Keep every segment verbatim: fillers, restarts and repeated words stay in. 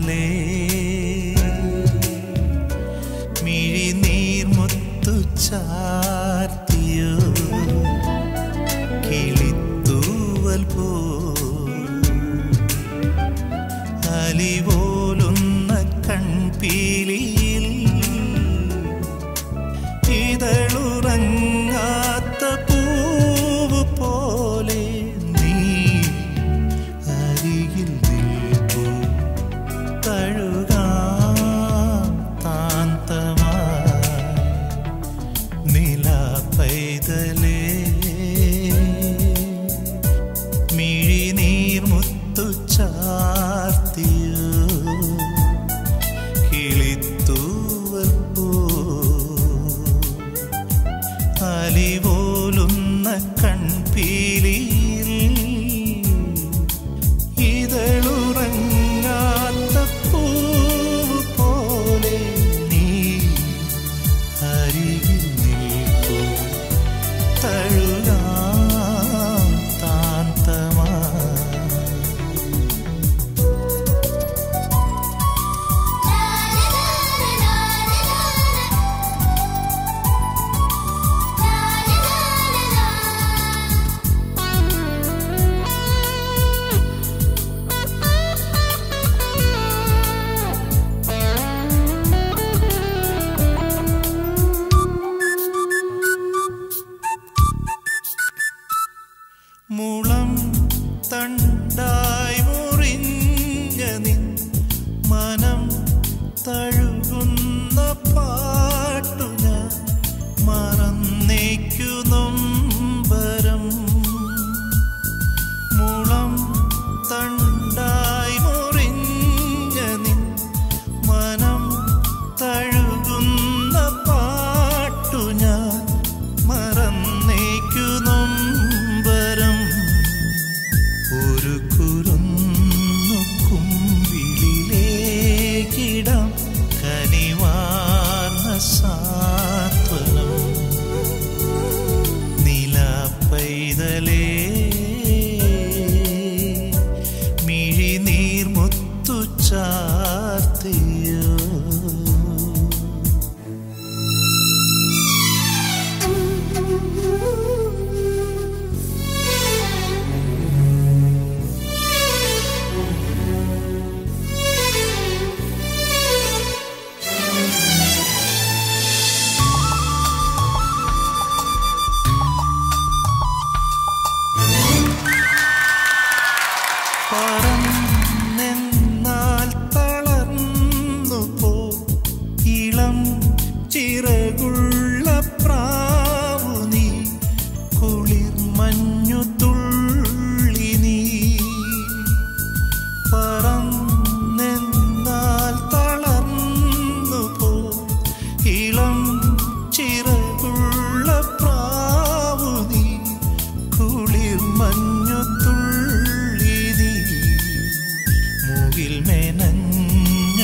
മിഴിനീർമുത്തു ചാർത്തിയോ കിളിത്തൂവൽ പോ അലിപോലുന്ന കൺപീലിയിൽ ഇതളുറങ്ങാത്ത പൂവ് പോലെ നീ അരികിൽ നിൽക്കൂ തഴുകാം താന്തമായി നിലാപൈതലേ മിഴിനീർമുത്തു ചാർത്തിയോ കിളിത്തൂവൽ പോ അലിപോലുന്ന കൺപീലിയിൽ ഇതളുറങ്ങാത്ത പൂവ് പോലെ നീ അരികിൽ നിൽക്കൂ തഴുകാം താന്തമായി മുളം തണ്ടായി മുറിഞ്ഞ നിൻ മനം തഴുകുന്ന പാട്ടു ഞാൻ മറന്നേക്കു നൊമ്പരം മുളം തണ്ടായി മുറിഞ്ഞ നിൻ മനം തഴുകുന്ന പാട്ടു ഞാൻ മറന്നേക്കു നൊമ്പരം ഒരു കുരുന്നു കുമ്പിളിലേക്കിടാം കനിവാർന്ന സാന്ത്വനം നിലാപൈതലേ മിഴിനീർമുത്തു ചാർത്തിയോ പറന്നെന്നാൽ തളർന്നു പോ ഇളം ചിറകുള്ള പ്രാവു നീ കുളിർ മഞ്ഞു തുള്ളി നീ പറന്നെന്നാൽ തളർന്നു പോ ഇളം ചിറകുള്ള പ്രാവു നീ കുളിർ മഞ്ഞു തുള്ളി നീ മുകിൽ മെനഞ്ഞ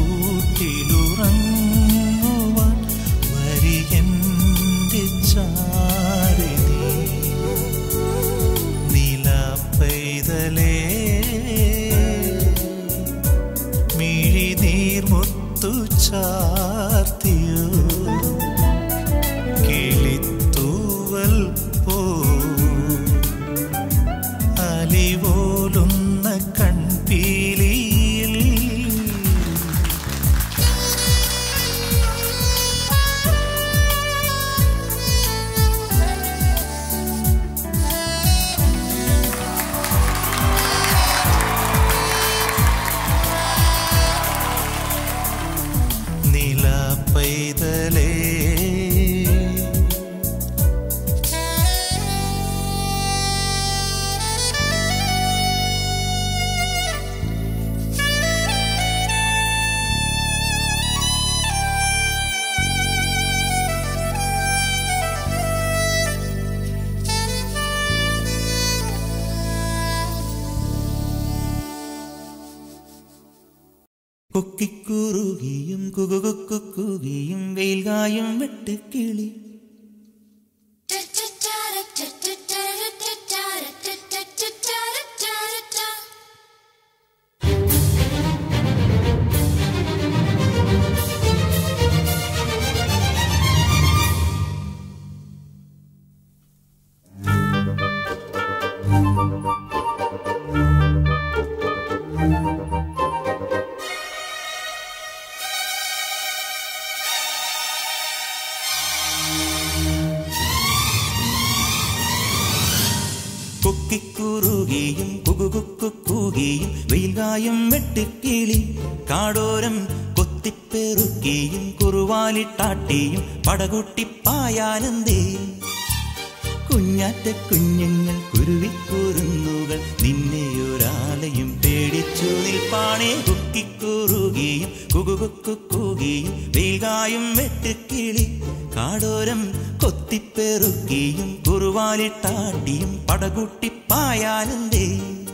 കൂട്ടിലുറങ്ങുവാൻ വരികെന്റെ ചാരിണി നിലാപൈതലേ മിഴിനീർമുത്തു ചാർത്തിയോ കിളിത്തൂവൽ പോ അലിപോലുന്ന കൺപീലിയിൽ നിലാപൈതലേ കൊക്കിക്കുറുകിയും കുകുകുക്കുകിയും വെയിൽകായും വെട്ടുകിളി വെയിൽകായും വെട്ടുക്കിളി കാടോരം കൊത്തിപ്പെറുക്കിയും കുറുവാലിട്ടാട്ടിയും പടകുട്ടിപ്പായാനന്ദേ കുഞ്ഞാറ്റ കുഞ്ഞുങ്ങൾ കുരുവിക്കൂറുന്നുകൾ നിന്നെയൊരാളെയും പേടിച്ചു നിൽപ്പാണേ കുക്കിക്കുറുകിയും കുകുകുക്കുകുകിയും വെയിൽകായും വെട്ടുക്കിളി കാടോരം കൊത്തിപ്പെറുക്കിയും കുറുവാലിട്ടാട്ടിയും പടകുട്ടിപ്പായാനന്ദേ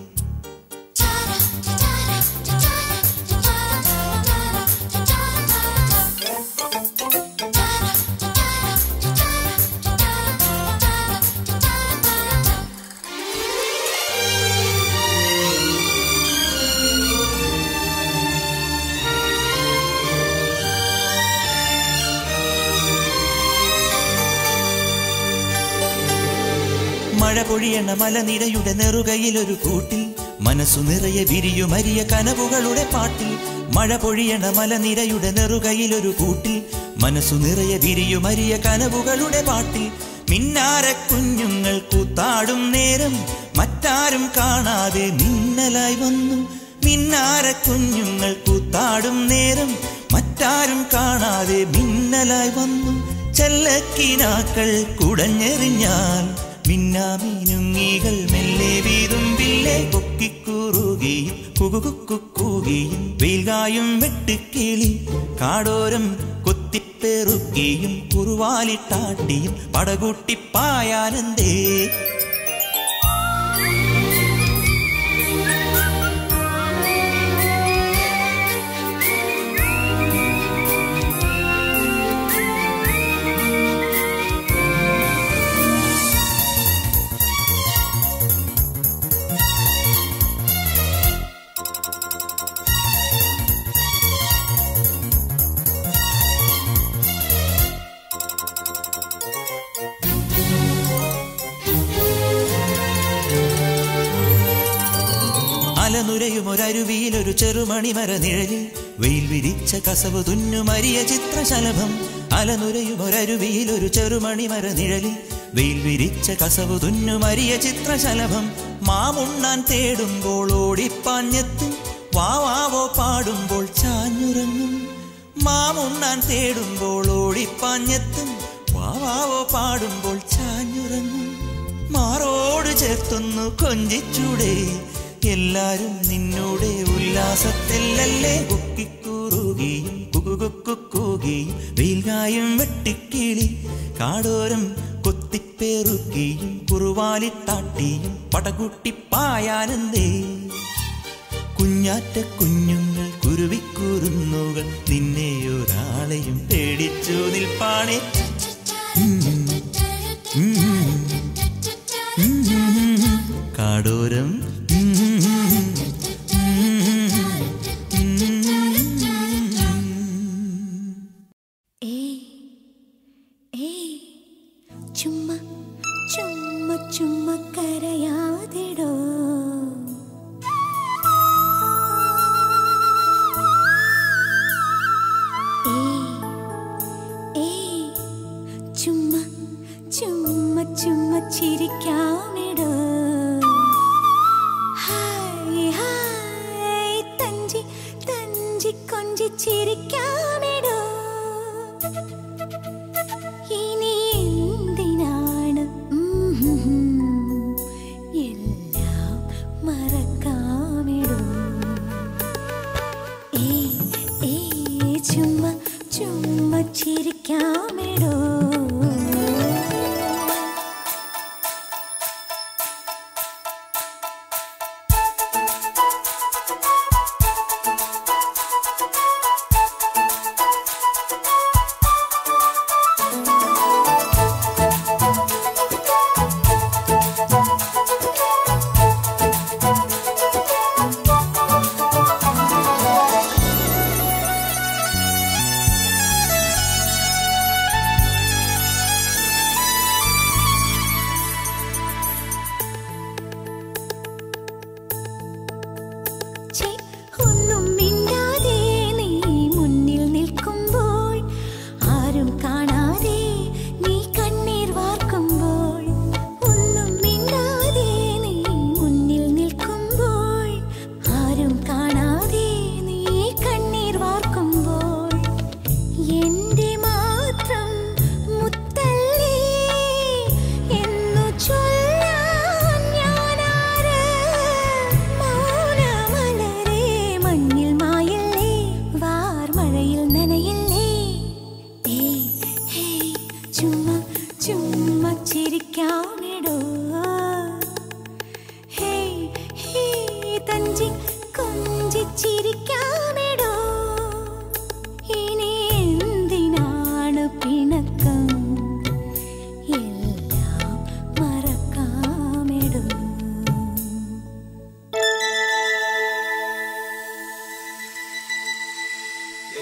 മഴ പൊഴിയണ മലനിരയുടെ നെറുകയിലൊരു കൂട്ടിൽ മനസ്സു നിറയെ വിരിയുമരിയ കനവുകളുടെ പാട്ടിൽ മഴ പൊഴിയണ മലനിരയുടെ നെറുകയിലൊരു കൂട്ടിൽ മനസ്സു നിറയെ വിരിയുമരിയ കനവുകളുടെ പാട്ടിൽ മിന്നാര കുഞ്ഞുങ്ങൾ കൂത്താടും നേരം മറ്റാരും കാണാതെ മിന്നലായി വന്നു മിന്നാര കുഞ്ഞുങ്ങൾ കൂത്താടും നേരം മറ്റാരും കാണാതെ മിന്നലായി വന്നു ചെല്ലക്കിനാക്കൾ കുടഞ്ഞെറിഞ്ഞാൽ മിന്നാമീനുങ്ങികൾ മെല്ലെ വീതുമ്പില്ലേ കൊക്കിക്കുറുകിയും കുകുകുക്കുകിയും വെയിൽകായും വെട്ടുക്കിളി കാടോരം കൊത്തിപ്പെറുക്കിയും കുറുവാലിട്ടാട്ടിയും പടകുട്ടിപ്പായാനന്ദേ അലനുരയുമൊരരുവിയിലൊരു ചെറുമണിമര നിഴലിൽ വെയിൽ വിരിച്ച കസവ് തുന്നുമരിയ ചിത്രശലഭം അലനുരയുമൊരരുവിയിലൊരു ചെറുമണിമര നിഴലിൽ വെയിൽ വിരിച്ച കസവ് തുന്നുമരിയ ചിത്രശലഭം മാമുണ്ണാൻ തേടുമ്പോൾ ഓടിപ്പാഞ്ഞെത്തും വാവാവോ പാടുമ്പോൾ ചാഞ്ഞുറങ്ങും മാമുണ്ണാൻ തേടുമ്പോൾ ഓടിപ്പാഞ്ഞെത്തും വാവാവോ പാടുമ്പോൾ ചാഞ്ഞുറങ്ങും മാറോട് ചേർത്തൊന്നു കൊഞ്ചിച്ചൂടെ എല്ലാരും നിന്നോടെ ഉല്ലാസത്തിലല്ലേ കുക്കിക്കുറുകിയും കുകുകുക്കുകിയും വെയിൽകായും വെട്ടിക്കിളി കാടോരം കൊത്തിപ്പെറുക്കിയും കുറുവാലിട്ടാട്ടിയും പടകുട്ടിപ്പായാനന്ദേ കുഞ്ഞാറ്റ കുഞ്ഞുങ്ങൾ കുരുവിക്കൂറുന്നുകൾ നിന്നെയൊരാളെയും പേടിച്ചു നിൽപ്പാണേ കാടോരം ചുമ്മാ ചുമ്മാ ചുമ്മാ കരയാതിടോ ചുമ്മാ ചുമ്മാ ചുമ്മാ ചിരിക്കാമിടോ ഹായ് ഹായ് തഞ്ചി തഞ്ചി കൊഞ്ചി ചിരിക്കാമിടോ ഇനി എന്തിനാണ് എല്ലാം മറക്കാമിടോ ഏ ഏ ചുമ്മാ ചുമ്മാ ചിരിക്കാമിടോ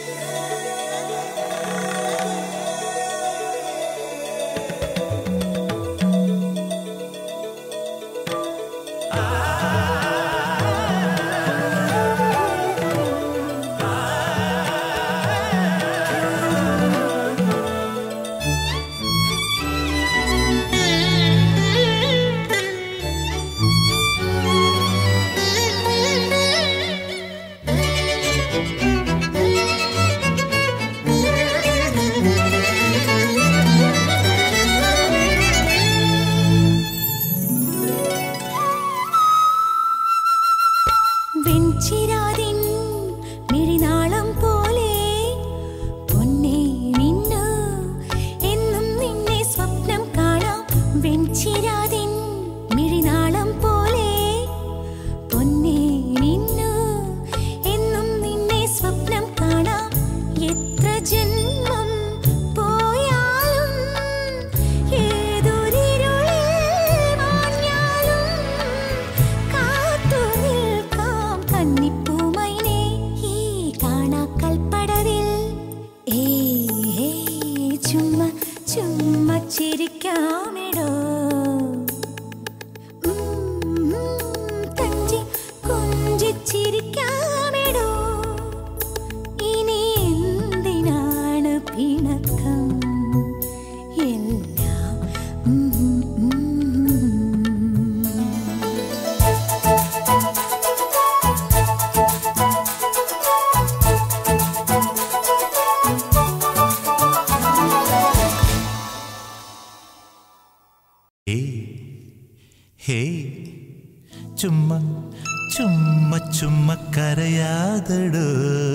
ചുമ്മാ ചുമ്മാ ചുമ്മാ കരയാതടോ.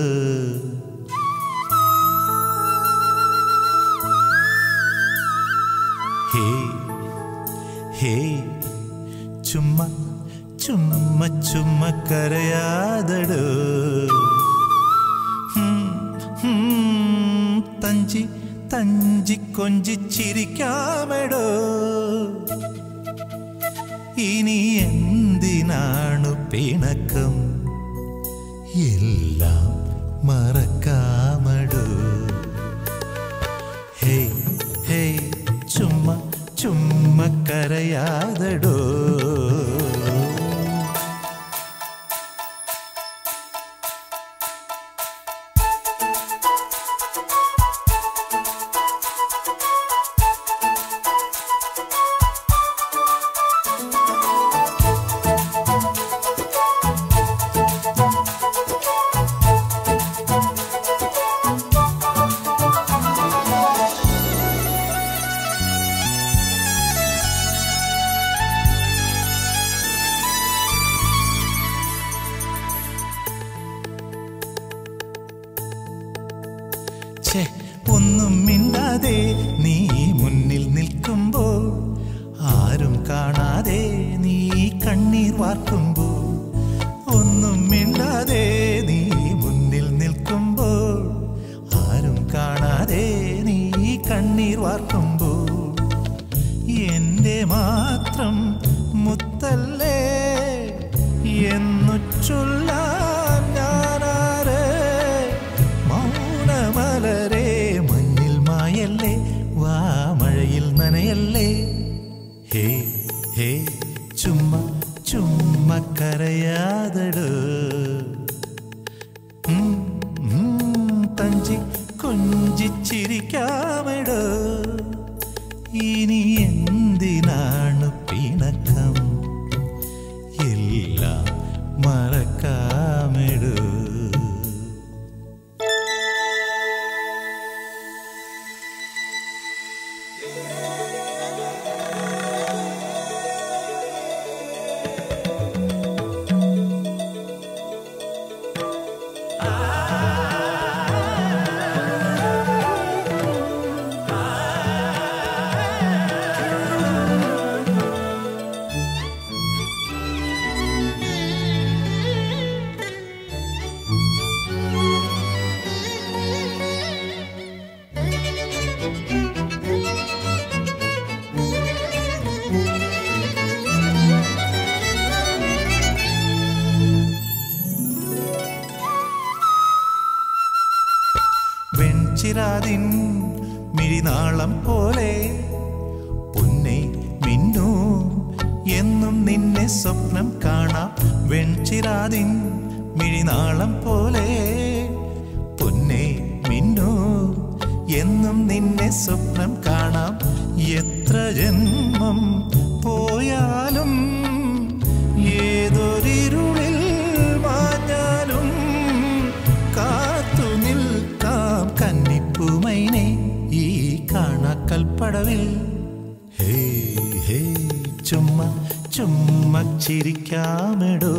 ഹേ ഹേ ചുമ്മാ ചുമ്മാ ചുമ്മാ കരയാതടോ. തഞ്ചി തഞ്ചി കൊഞ്ചി ചിരിക്കാമെടോ. ഇനി എന്തിനാണു പിണക്കം, എല്ലാം മറക്കാമടോ. ഹേ ഹേ ചുമ്മാ ചുമ്മാ കരയാതടോ. ഒന്നും മിണ്ടാതെ നീ മുന്നിൽ നിൽക്കുമ്പോൾ, ആരും കാണാതെ നീ കണ്ണീർ വാർക്കുമ്പോൾ, ഒന്നും മിണ്ടാതെ നീ മുന്നിൽ നിൽക്കുമ്പോൾ, ആരും കാണാതെ നീ കണ്ണീർ വാർക്കുമ്പോൾ, എൻ്റെ മാത്രം മുത്തല്ലേ എന്നു ചൊല്ലാൻ ഞാനാരെ. മൗനമലരെ മഞ്ഞിൽ മായല്ലേ, വാ മഴയിൽ നനയല്ലേ. ഹേ ഹേ ചുമ്മാ ചുമ്മാ കരയാതടോ. തഞ്ചി കൊഞ്ചിച്ചിരിക്കാമെടോ. ഇനി എന്തിനാണ് പിണക്കം, എല്ലാം മറക്കാമെടോ. വെൺചിരാതിൻ മിഴിനാളം പോലെ പൊന്നെ മിന്നു എന്നും നിന്നെ സ്വപ്നം കാണാം വെൺചിരാതിൻ മിഴിനാളം പോലെ പൊന്നെ മിന്നു എന്നും നിന്നെ സ്വപ്നം കാണാം എത്ര ജന്മം പോയാലും ഏതൊരിരുളിൽ മാഞ്ഞാലും കാത്തു നിൽക്കാം കന്നിപ്പൂമൈനെ ഈ കാണാക്കൽപ്പടവിൽ ഹേ ഹേ ചുമ്മാ ചുമ്മാ ചിരിക്കാമെടോ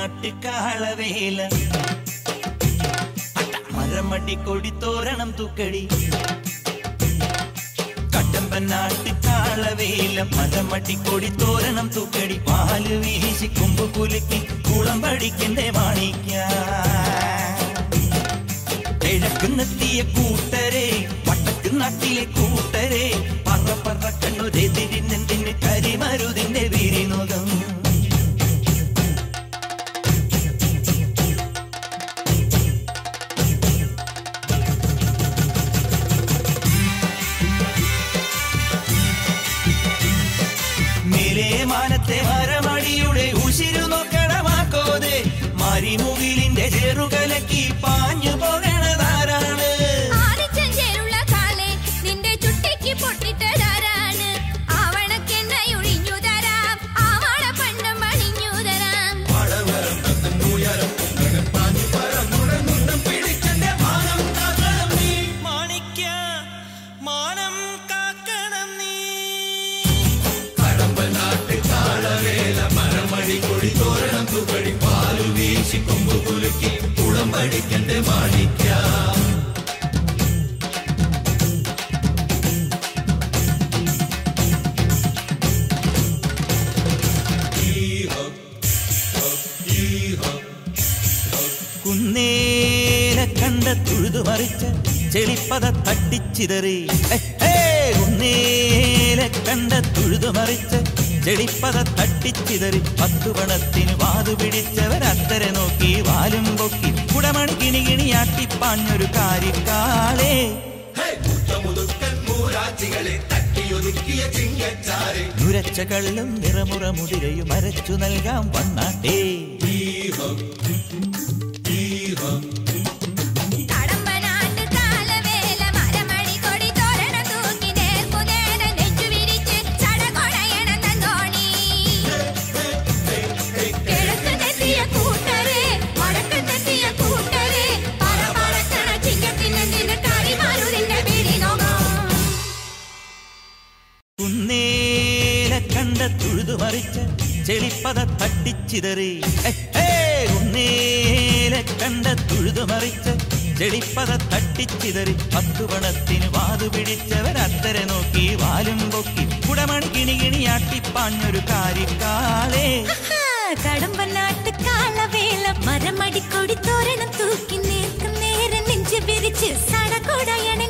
നാട്ടുകാളവേല മരമടി കൊടിത്തോരണം തൂക്കടി കട്ടമ്പൻ നാട്ടുകാളവേല മരമടി കൊടിത്തോരണം തൂക്കടി പാല് വീശി കൊമ്പ് കുലുക്കി കുളം പഠിക്കണ്ടേ മാണിക്ക കിഴക്കുന്നെത്തിയ കൂട്ടരെ വട്ടക്ക് നാട്ടിലെ കൂട്ടരെ പറ പറ കണ്ണുരെതിരിന്നെന്തിന് കരിമരുതിന്റെ വിരിനുകം മേലെ മാനത്തെ മരമടിയുടെ ഉശിരു നോക്കണമാക്കോതെ മരിമുകിലിന്റെ ചെറുകലക്കി പാഞ്ഞു പോകണതാരാണ് കൊമ്പ് കുലുക്കി കുളം പഠിക്കണ്ടേ മാണിക്ക കുന്നേല കണ്ട തുഴുതു മറിച്ച ചെളിപ്പത തട്ടിച്ചിതറി കുന്നേല കണ്ട തുഴുതു മറിച്ച ചെളിപ്പത തട്ടിച്ചിതറി പത്തു പണത്തിന് വാതു പിടിച്ചവരത്തരെ നോക്കി വാലും പൊക്കി കുടമണി കിണി കിണിയാട്ടിപ്പാഞ്ഞൊരു കാര്യക്കാളെ നുരച്ച കള്ളും നിറമുറ മുതിരയും അരച്ചു നൽകാം വന്നാട്ടേ കുന്നേല കണ്ട തുഴുതു മറിച്ച ചെളിപ്പത തട്ടിച്ചിതറി കുന്നേല കണ്ട തുഴുതു മറിച്ച ചെളിപ്പത തട്ടിച്ചിതറി പത്തു പണത്തിന് വാതു പിടിച്ചവരത്തരെ നോക്കി വാലും പൊക്കി കുടമണി കിണി കിണിയാട്ടിപ്പാഞ്ഞൊരു കാര്യക്കാളെ കടമ്പൻ നാട്ടുകാളവേല മരമടി കൊടിത്തോരണം തൂക്കി നേർക്കും നേരം നെഞ്ചു വിരിച്ച് സടകൊടയണ